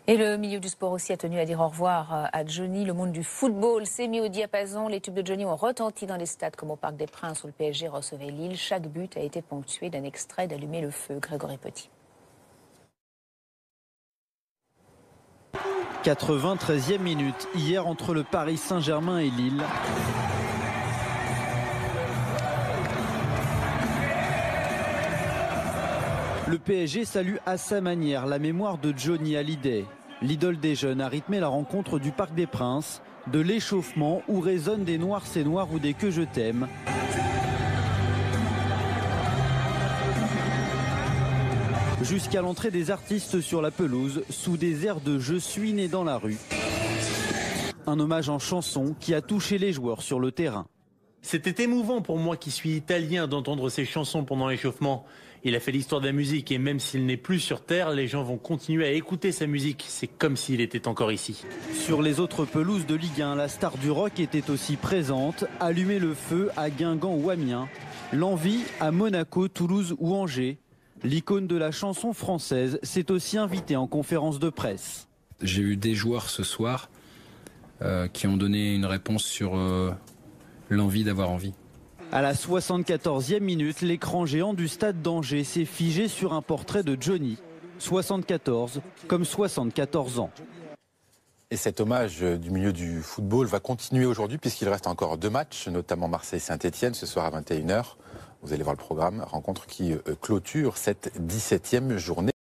Et le milieu du sport aussi a tenu à dire au revoir à Johnny. Le monde du football s'est mis au diapason. Les tubes de Johnny ont retenti dans les stades comme au Parc des Princes où le PSG recevait Lille. Chaque but a été ponctué d'un extrait d'Allumer le feu. Grégory Petit. 93e minute, hier entre le Paris Saint-Germain et Lille. Le PSG salue à sa manière la mémoire de Johnny Hallyday. L'idole des jeunes a rythmé la rencontre du Parc des Princes, de l'échauffement où résonnent des noirs c'est noir ou des que je t'aime. Jusqu'à l'entrée des artistes sur la pelouse, sous des airs de « Je suis né dans la rue ». Un hommage en chanson qui a touché les joueurs sur le terrain. C'était émouvant pour moi qui suis italien d'entendre ces chansons pendant l'échauffement. Il a fait l'histoire de la musique et même s'il n'est plus sur terre, les gens vont continuer à écouter sa musique. C'est comme s'il était encore ici. Sur les autres pelouses de Ligue 1, la star du rock était aussi présente. Allumer le feu à Guingamp ou Amiens. L'envie à Monaco, Toulouse ou Angers. L'icône de la chanson française s'est aussi invitée en conférence de presse. J'ai eu des joueurs ce soir qui ont donné une réponse sur l'envie d'avoir envie. À la 74e minute, l'écran géant du stade d'Angers s'est figé sur un portrait de Johnny. 74 comme 74 ans. Et cet hommage du milieu du football va continuer aujourd'hui puisqu'il reste encore 2 matchs, notamment Marseille-Saint-Etienne ce soir à 21h. Vous allez voir le programme, rencontre qui clôture cette 17e journée.